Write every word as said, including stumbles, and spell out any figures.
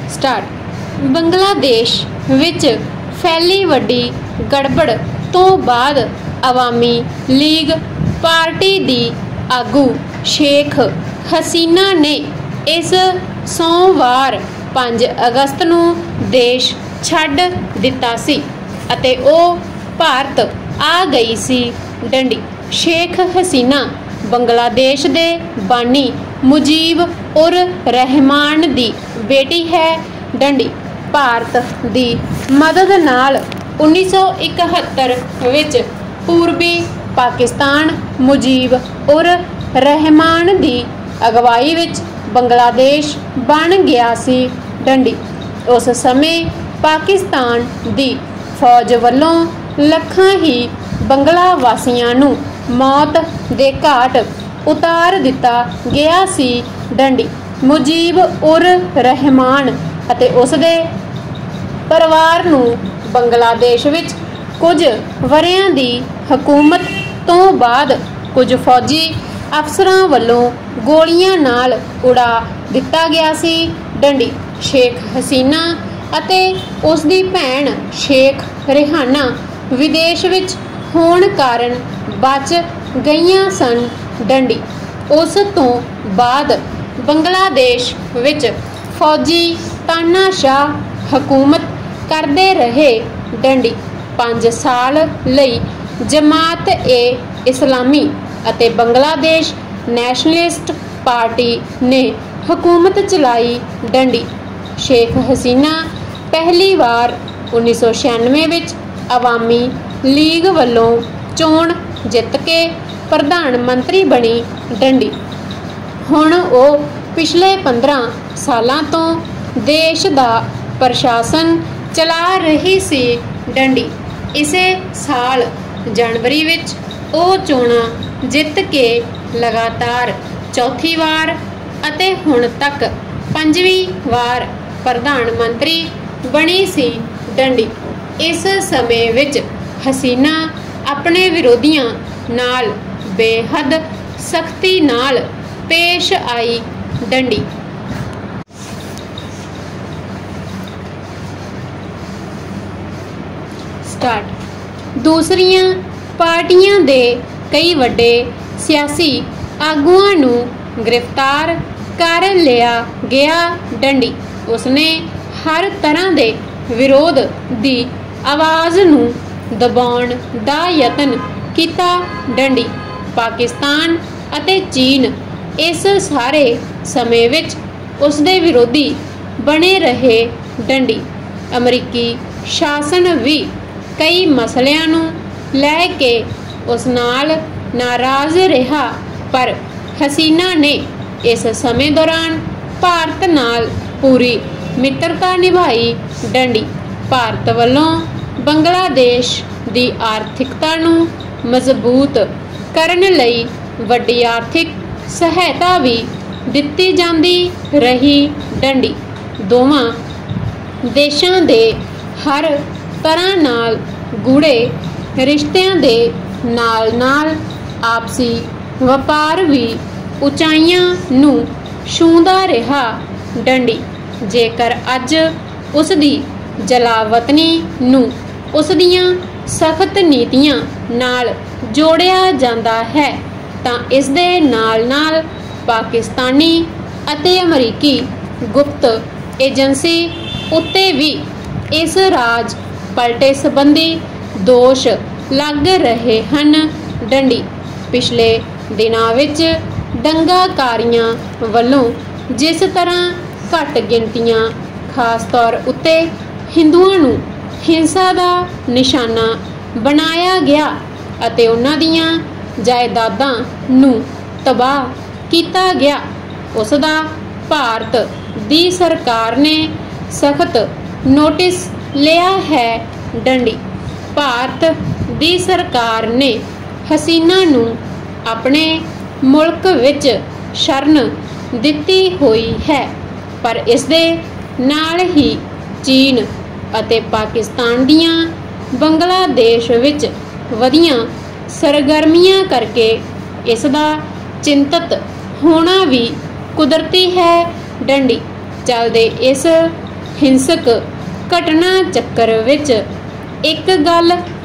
Start. Bangladesh विच फैली वड्डी गड़बड़ तो बाद अवामी लीग पार्टी दी आगू शेख हसीना ने इस सोमवार पाँच अगस्त नूं देश छड्ड दिता सी अते ओ भारत आ गई सी डंडी। शेख हसीना बंगलादेश दे बानी मुजीब उर रहमान दी बेटी है डंडी। भारत दी मदद नाल उन्नीस सौ इकहत्तर विच पूर्वी पाकिस्तान मुजीब उर रहमान दी अगवाई विच बंगलादेश बन गया सी डंडी। उस समय पाकिस्तान दी फौज वल्लों लखां ही बंगला वासियां नूं मौत दे घाट उतार दिता गया सी डंडी। मुजीब उर रहमान अते उसदे परिवार नूं बंगलादेश विच कुछ वरियां दी हुकूमत तो बाद कुछ फौजी अफसरां वल्लों गोलियां नाल उड़ा दिता गया सी डंडी। शेख हसीना अते उसदी भैण शेख रिहाना विदेश विच होण कारण बच गईयां सन डंडी। उस तो बाद बंगलादेश विच फौजी तानाशाह हुकूमत करदे रहे डंडी। पाँच साल लई जमात ए इस्लामी अते बंगलादेश नैशनलिस्ट पार्टी ने हुकूमत चलाई डंडी। शेख हसीना पहली बार उन्नीस सौ छियानवे विच अवामी लीग वल्लों चोण जित के प्रधान मंत्री बनी डंडी। हुण ओ पिछले पंद्रह सालां तो देश दा प्रशासन चला रही सी डंडी। इसे साल जनवरी विच ओ चोणां जित के लगातार चौथी वार अते हुण तक पंजवीं वार प्रधान मंत्री बनी सी डंडी। इस समय विच हसीना अपने विरोधियां नाल बेहद सख्ती नाल पेश आई डंडी। स्टार्ट। दूसरियां पार्टियां दे कई वड्डे सियासी आगुआं नूं गिरफ्तार कर लिया गया डंडी। उसने हर तरह दे विरोध दी आवाज़ नूं दबाउण दा यतन कीता डंडी। पाकिस्तान अते चीन इस सारे समय विच उसदे विरोधी बने रहे डंडी। अमरीकी शासन भी कई मसलियां नूं लै के उस नाल नाराज़ रहा पर हसीना ने इस समय दौरान भारत नाल पूरी मित्रता निभाई डंडी। भारत वल्लों बंगलादेश दी आर्थिकता नूं मजबूत करन लई वड्डी आर्थिक सहायता भी दित्ती जांदी रही डंडी। दोवां देशां दे हर तरह नाल गूढ़े रिश्तिਆਂ दे नाल नाल आपसी वपार भी उचाइयां नूं छूंदा रहा डंडी। जेकर अज उसदी जलावतनी नूं उसदियां सख्त नीतियां नाल जोड़िया जांदा है तां इस दे नाल नाल पाकिस्तानी अते अमरीकी गुप्त एजेंसी उत्ते भी इस राज पलटे संबंधी दोष लग रहे हन डंडी। पिछले दिनां विच दंगाकारियां वल्लों जिस तरह घट गिनतियां खास तौर उत्ते हिंदुआं नूं हिंसा दा निशाना बनाया गया अते उन्हां दियां जायदादां नूं तबाह कीता गया उस दा भारत दी सरकार ने सख्त नोटिस लिया है डंडी। भारत दी सरकार ने हसीना नूं अपने मुल्क विच शरण दित्ती हुई है पर इस दे नाल ही चीन अते पाकिस्तान दियां बंगलादेश विच वधियां सरगर्मियां करके इसदा चिंतित होना भी कुदरती है डंडी। चलदे इस ਹਿੰਸਕ ਘਟਨਾ ਚੱਕਰ ਵਿੱਚ ਇੱਕ ਗੱਲ